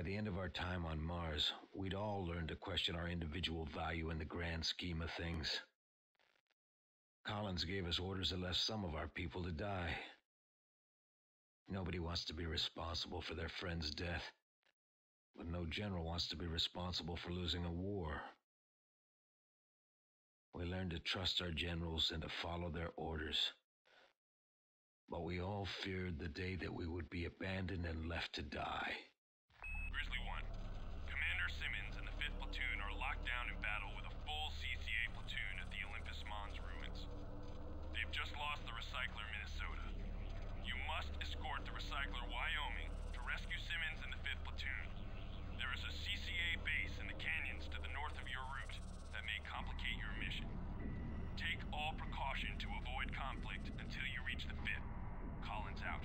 the end of our time on Mars, we'd all learn to question our individual value in the grand scheme of things. Collins gave us orders that left some of our people to die. Nobody wants to be responsible for their friend's death, but no general wants to be responsible for losing a war. We learned to trust our generals and to follow their orders. But we all feared the day that we would be abandoned and left to die. Grizzly 1, Commander Simmons and the 5th Platoon are locked down in battle with a full CCA platoon at the Olympus Mons ruins. They've just lost the Recycler Minnesota. You must escort the Recycler Wyoming to rescue Simmons and the 5th Platoon. There is a CCA base in the canyons to the north of your route that may complicate your mission. Take all precaution to avoid conflict until you reach the 5th. Collins out.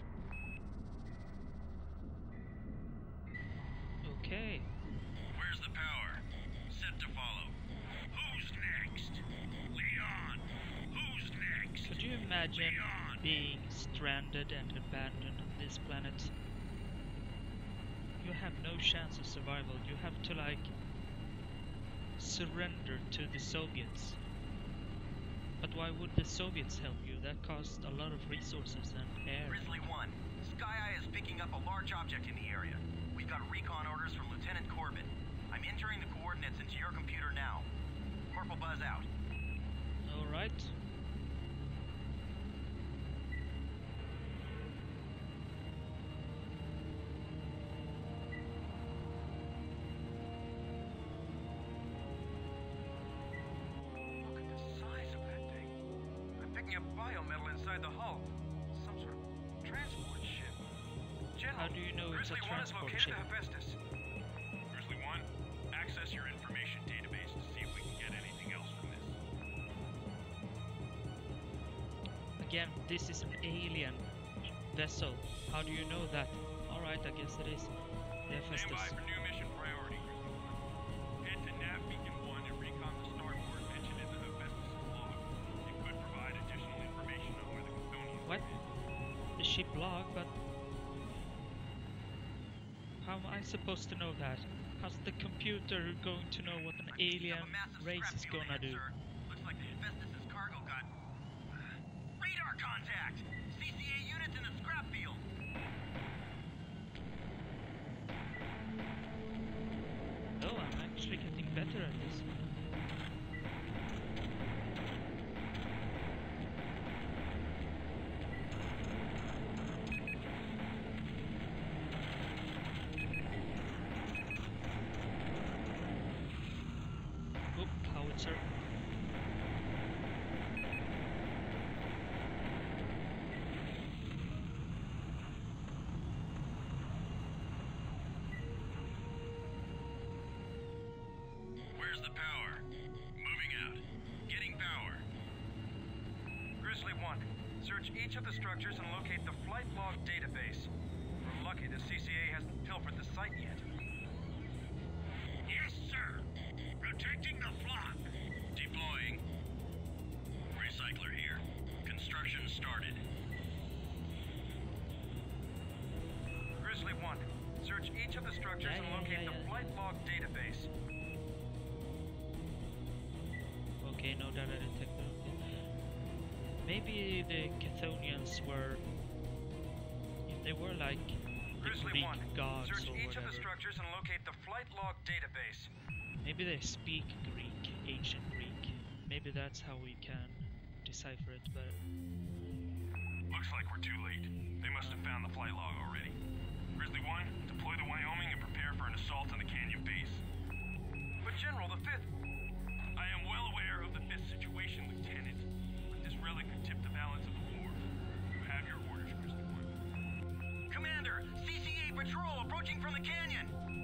Okay. Where's the power? Set to follow. Who's next? Leon! Who's next? Could you imagine Leon! being stranded and abandoned on this planet? You have no chance of survival. You have to, like, surrender to the Soviets. But why would the Soviets help you? That costs a lot of resources and air. Grizzly 1, Sky Eye is picking up a large object in the area. We've got recon orders from Lieutenant Corbin. I'm entering the coordinates into your computer now. Corporal Buzz out. Alright. Look at the size of that thing. I'm picking up biometal inside the hull. Some sort of transport ship. General, How do you know it's a Grizzly 1 has transport located ship? the Hephaestus. Grizzly 1, access your information database to see if we can get anything else from this. Again, this is an alien vessel. How do you know that? Alright, I guess it is. The Stand by Hephaestus. for new mission priority, Grizzly 1. Head to Nav Beacon 1 and recon the starport mentioned in the Hephaestus' log. It could provide additional information on where the Chthonians What? The ship log, but how am I supposed to know that? How's the computer going to know what an alien race is gonna do? Looks like the Hephaestus' cargo got... radar contact! CCA units in the scrap field! Oh, I'm actually getting better at this. Oh, howitzer. Where's the power? Moving out. Getting power. Grizzly 1, search each of the structures and locate the flight log database. We're lucky the CCA hasn't pilfered the site yet. Yes, sir. Protecting the flock. Deploying. Recycler here. Construction started. Grizzly 1, search each of the structures and locate the flight log database. Okay, no data detected. Maybe the Chthonians were... if they were like the Grizzly Greek 1, gods search or each of whatever. the structures and locate the flight log database. Maybe they speak Greek, ancient Greek. Maybe that's how we can decipher it better. Looks like we're too late. They must have found the flight log already. Grizzly 1, deploy the Wyoming and prepare for an assault on the canyon base. But General, the 5th... I am well aware of the 5th situation, Lieutenant. But this relic could tip the balance of the war. You have your orders, Grizzly 1. Commander, CCA patrol approaching from the canyon!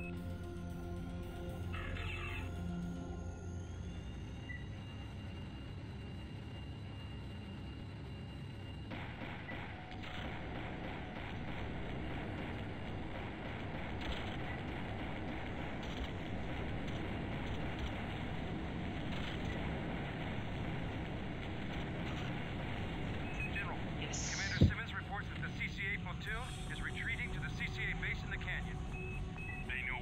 General, Yes. Commander Simmons reports that the CCA platoon is retreating to the CCA base in the canyon. They know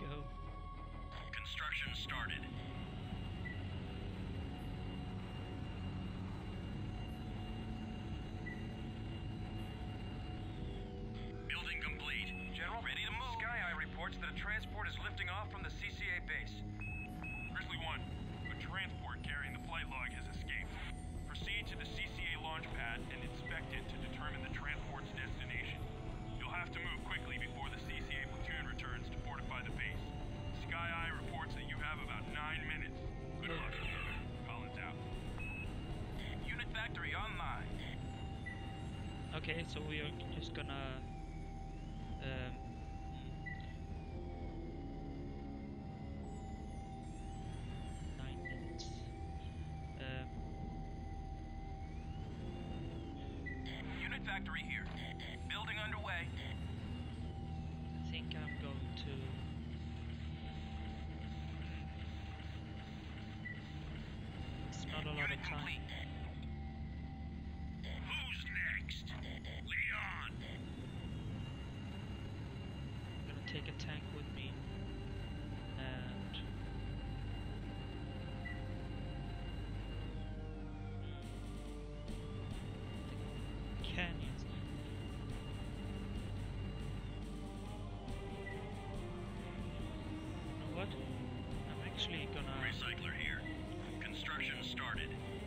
go. Construction started. Building complete. General, Ready to move. Sky Eye reports that a transport is lifting off from the CCA base. Grizzly 1, a transport carrying the flight log has escaped. Proceed to the CCA launch pad and inspect it to determine the transport's destination. You'll have to move quickly before the CCA platoon returns to fortify the base. Sky Eye reports that you have about 9 minutes. Good luck. Collins out. Unit factory online. Okay, so we are just gonna 9 minutes. Unit factory here. Building underway. I think I'm going to. It's not a lot Unit of time. complete. Who's next? Leon! I'm gonna take a tank with me and the canyons. You know what? I'm actually gonna. Recycler here. Construction started.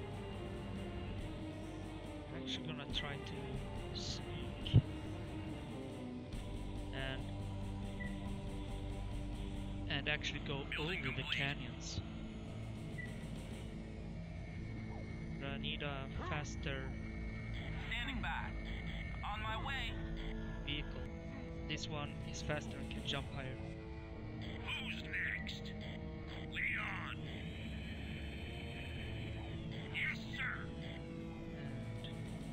I'm actually gonna try to sneak and actually go Building over the complete. canyons. But I need a faster Standing by. On my way. vehicle. This one is faster and can jump higher. Who's next? Leon! Yes, sir! And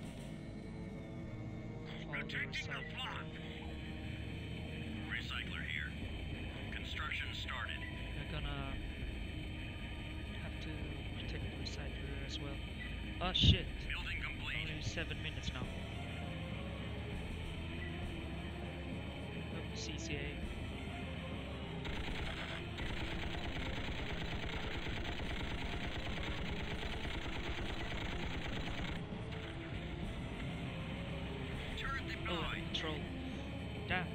follow the Protecting the recycler. flock! Recycler here. Construction started. We're gonna have to protect the recycler as well. Oh shit! Building complete. Only 7 minutes now. Oh, CCA. Turret Oh, deployed. control. Damn.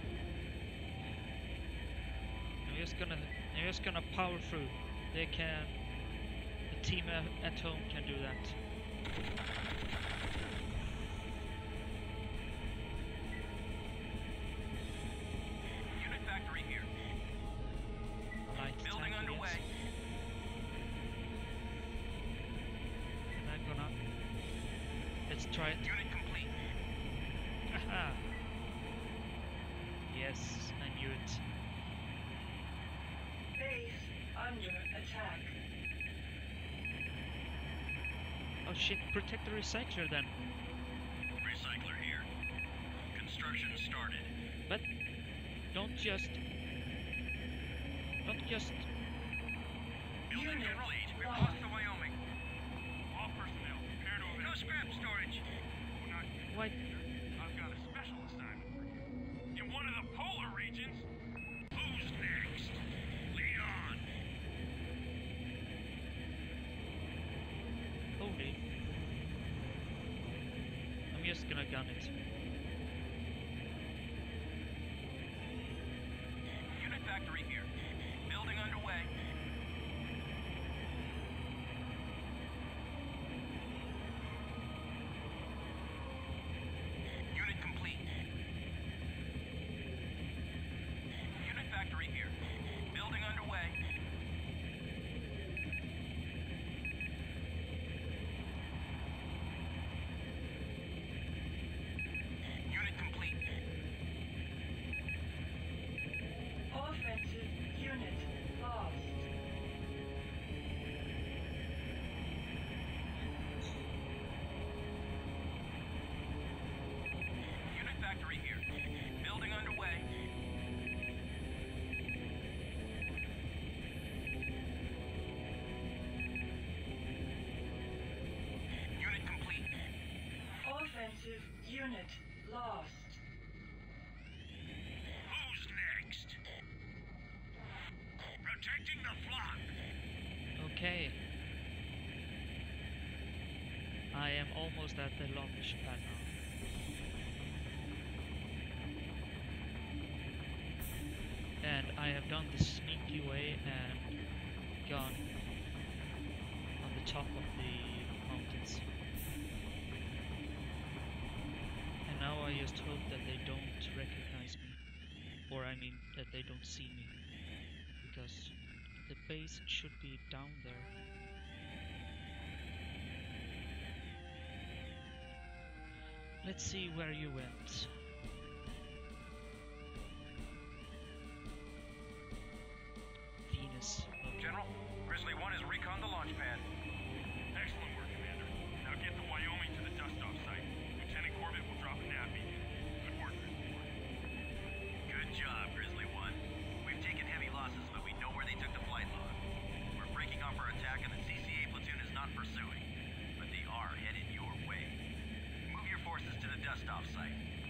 I'm just gonna power through. They can. The team at home can do that. Unit factory here. Light Building tank underway. against. And I'm gonna. Let's try it. Unit complete. Haha. Yes, I knew it. Base under attack. Oh shit, protect the recycler then. Recycler here. Construction started. But don't just Building Unit complete. We've lost. lost the Wyoming. All personnel, prepare to No evacuate. scrap storage. We're not here. why I've got a special assignment for you. In one of the polar regions, Who's next? Leon! holy. I'm just gonna gun it. Unit factory here. Building underway. Unit complete. Unit factory here. Building underway. Unit complete. Offensive unit lost. Unit factory here. Building underway. Unit complete. Offensive unit lost. Who's next? Protecting the flock. Okay. I am almost at the launch pad now. And I have done the sneaky way and gone on the top of the mountains. And now I just hope that they don't recognize me. Or I mean that they don't see me. Because the base should be down there. Let's see where you went. Venus. Okay. General, Grizzly 1 has reconned the launch pad. Excellent work, Commander. Now get the Wyoming to the dust-off site. Lieutenant Corbett will drop a nav beacon. Good work, Grizzly 1. Good job, Grizzly 1. We've taken heavy losses, but we know where they took the flight log. We're breaking off our attack, and the CCA platoon is not pursuing. But they are headed your way. Move your forces to the dust-off site.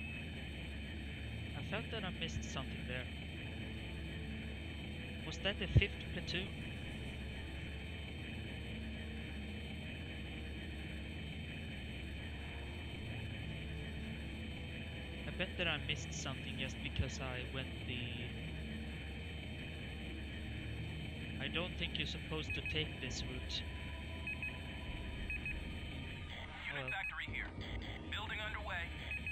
I felt that I missed something there. Was that the 5th platoon? I bet that I missed something just because I went the... I don't think you're supposed to take this route. Unit factory here. Building underway.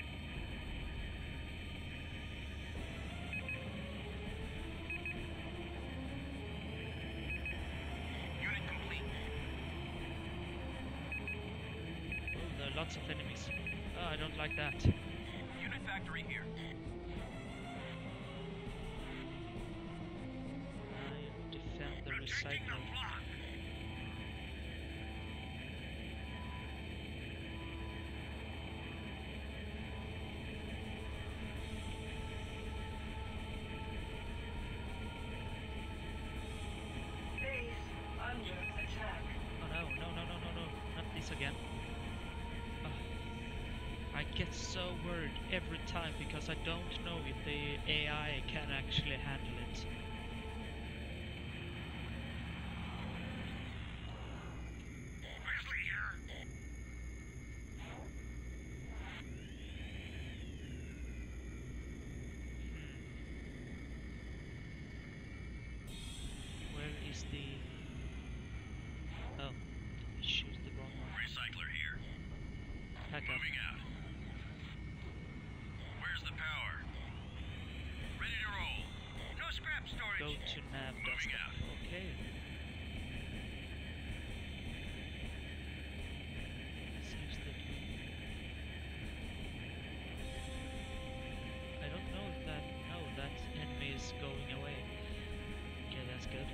Unit complete. Oh, there are lots of enemies. Oh, I don't like that. Unit factory here. I defend the Protecting the recycler. flock. Base under attack. Oh no, no, no, no, no, no, not this again. I get so worried every time because I don't know if the AI can actually handle it. Grizzly here. Where is the... Oh, shoot the wrong one. Recycler here. Pack up. Moving out. Where's the power? Ready to roll. No scrap storage. Go to nav dust. Moving out. Okay. Seems that we... I don't know if that... No, that enemy is going away. Okay, that's good.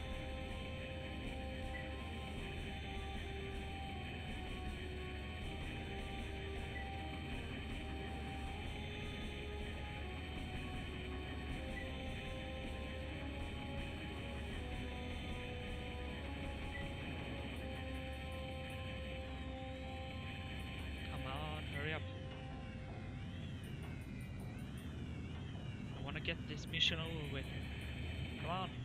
Come on, hurry up. I wanna get this mission over with. Come on.